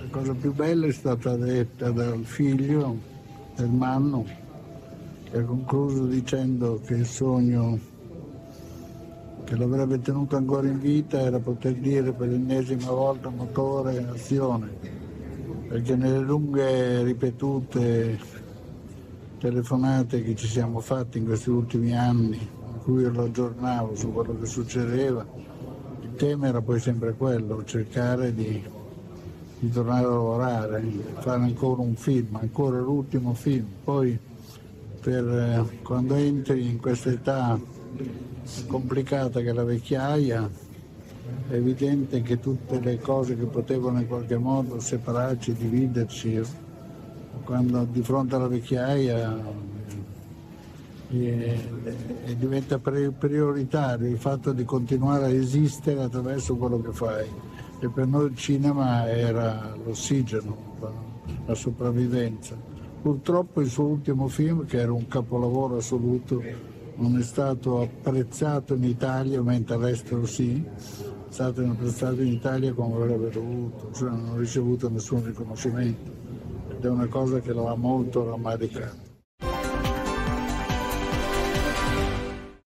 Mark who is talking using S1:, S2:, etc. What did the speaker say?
S1: La cosa più bella è stata detta dal figlio del Manno, che ha concluso dicendo che il sogno che l'avrebbe tenuto ancora in vita era poter dire per l'ennesima volta motore, azione, perché nelle lunghe ripetute telefonate che ci siamo fatti in questi ultimi anni, in cui io lo aggiornavo su quello che succedeva, il tema era poi sempre quello, cercare di tornare a lavorare, fare ancora un film, ancora l'ultimo film. Poi quando entri in questa età complicata che è la vecchiaia, è evidente che tutte le cose che potevano in qualche modo separarci, dividerci, quando di fronte alla vecchiaia diventa prioritario il fatto di continuare a esistere attraverso quello che fai. E per noi il cinema era l'ossigeno, la sopravvivenza. Purtroppo il suo ultimo film, che era un capolavoro assoluto, non è stato apprezzato in Italia, mentre all'estero sì, è stato apprezzato in Italia come avrebbe dovuto, cioè non ha ricevuto nessun riconoscimento, ed è una cosa che lo ha molto rammaricato.